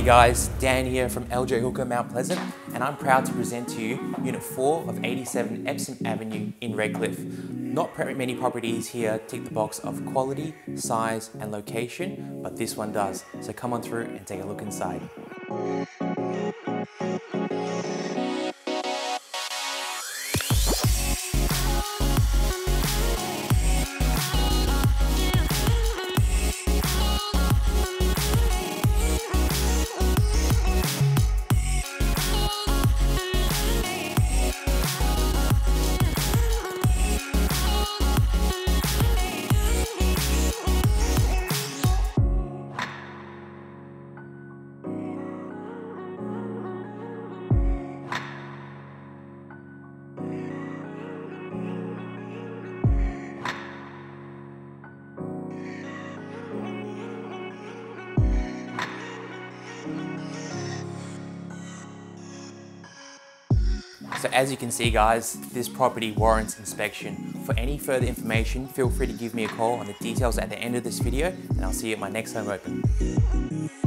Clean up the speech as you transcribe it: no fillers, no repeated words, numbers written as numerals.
Hey guys, Dan here from LJ Hooker Mount Pleasant, and I'm proud to present to you Unit 4 of 87 Epsom Avenue in Redcliffe. Not many properties here tick the box of quality, size and location, but this one does. So come on through and take a look inside. So as you can see guys, this property warrants inspection. For any further information, feel free to give me a call on the details at the end of this video, and I'll see you at my next home open.